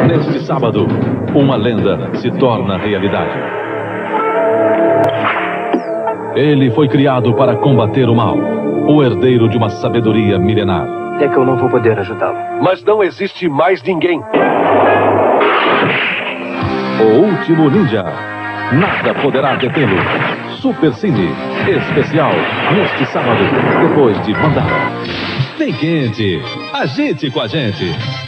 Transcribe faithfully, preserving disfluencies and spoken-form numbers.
Neste sábado, uma lenda se torna realidade. Ele foi criado para combater o mal, o herdeiro de uma sabedoria milenar. É que eu não vou poder ajudá-lo. Mas não existe mais ninguém. O Último Ninja. Nada poderá detê-lo. Super Cine especial neste sábado, depois de Mandala. Vem quente, agite com a gente.